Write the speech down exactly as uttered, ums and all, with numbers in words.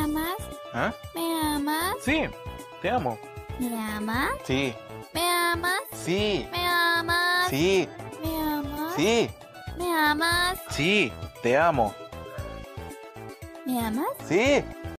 amas? ¿Ah? ¿Me amas? Sí, te amo. ¿Me amas? Sí, ¿Me amas? sí, ¿Me amas? sí, ¿Me amas? sí, ¿Me amas? sí, te amo. ¿Me amas? Sí.